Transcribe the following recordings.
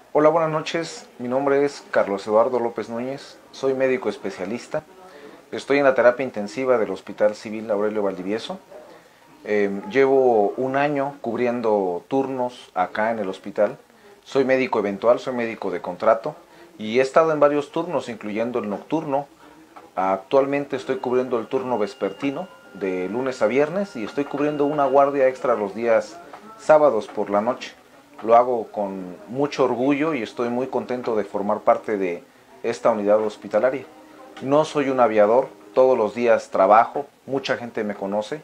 Hola, buenas noches. Mi nombre es Carlos Eduardo López Núñez. Soy médico especialista. Estoy en la terapia intensiva del Hospital Civil Aurelio Valdivieso. Llevo un año cubriendo turnos acá en el hospital. Soy médico eventual, soy médico de contrato y he estado en varios turnos, incluyendo el nocturno. Actualmente estoy cubriendo el turno vespertino de lunes a viernes y estoy cubriendo una guardia extra los días sábados por la noche. Lo hago con mucho orgullo y estoy muy contento de formar parte de esta unidad hospitalaria. No soy un aviador, todos los días trabajo, mucha gente me conoce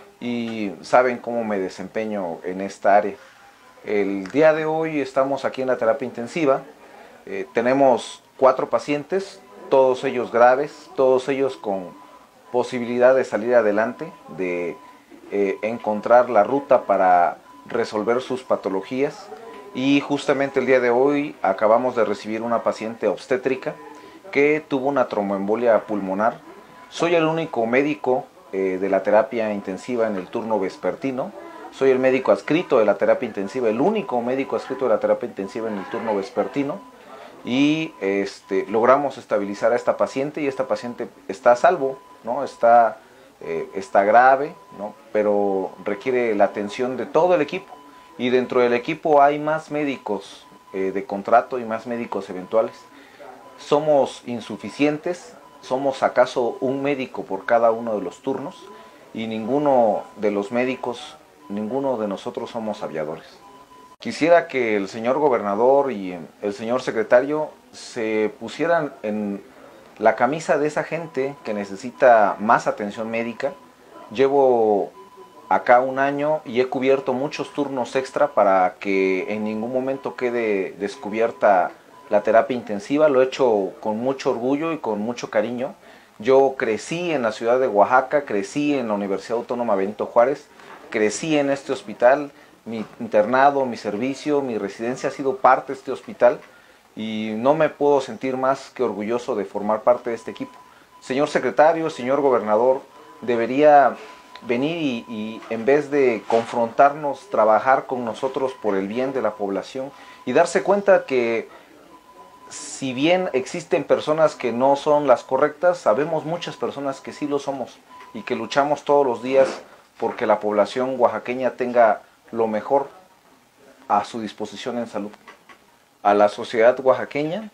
y saben cómo me desempeño en esta área. El día de hoy estamos aquí en la terapia intensiva. Tenemos 4 pacientes, todos ellos graves, todos ellos con posibilidad de salir adelante, de encontrar la ruta para resolver sus patologías. Y justamente el día de hoy acabamos de recibir una paciente obstétrica que tuvo una tromboembolia pulmonar. Soy el único médico de la terapia intensiva en el turno vespertino. Soy el médico adscrito de la terapia intensiva, el único médico adscrito de la terapia intensiva en el turno vespertino. Y logramos estabilizar a esta paciente y esta paciente está a salvo, ¿no? Está grave, ¿no? Pero requiere la atención de todo el equipo. Y dentro del equipo hay más médicos de contrato y más médicos eventuales. Somos insuficientes, somos acaso un médico por cada uno de los turnos y ninguno de los médicos, ninguno de nosotros somos aviadores. Quisiera que el señor gobernador y el señor secretario se pusieran en la camisa de esa gente que necesita más atención médica. Llevo acá un año y he cubierto muchos turnos extra para que en ningún momento quede descubierta la terapia intensiva. Lo he hecho con mucho orgullo y con mucho cariño. Yo crecí en la ciudad de Oaxaca, crecí en la Universidad Autónoma Benito Juárez, crecí en este hospital. Mi internado, mi servicio, mi residencia ha sido parte de este hospital y no me puedo sentir más que orgulloso de formar parte de este equipo. Señor secretario, señor gobernador, debería venir y en vez de confrontarnos, trabajar con nosotros por el bien de la población y darse cuenta que si bien existen personas que no son las correctas, sabemos muchas personas que sí lo somos y que luchamos todos los días porque la población oaxaqueña tenga lo mejor a su disposición en salud. A la sociedad oaxaqueña,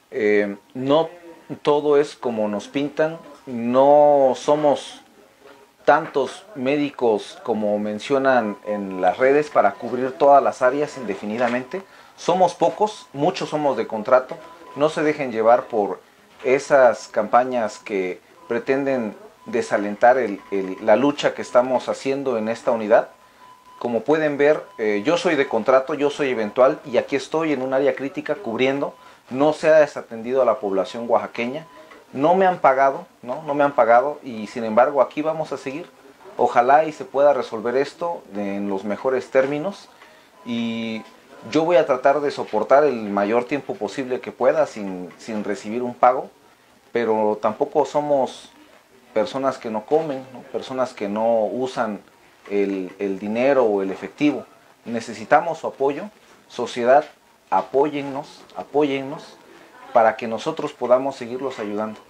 no todo es como nos pintan, no somos tantos médicos como mencionan en las redes para cubrir todas las áreas indefinidamente. Somos pocos, muchos somos de contrato. No se dejen llevar por esas campañas que pretenden desalentar la lucha que estamos haciendo en esta unidad. Como pueden ver, yo soy de contrato, yo soy eventual y aquí estoy en un área crítica cubriendo. No se ha desatendido a la población oaxaqueña. No me han pagado, ¿no? No me han pagado y sin embargo aquí vamos a seguir. Ojalá y se pueda resolver esto en los mejores términos y yo voy a tratar de soportar el mayor tiempo posible que pueda sin recibir un pago, pero tampoco somos personas que no comen, ¿no? Personas que no usan el dinero o el efectivo. Necesitamos su apoyo. Sociedad, apóyennos para que nosotros podamos seguirlos ayudando.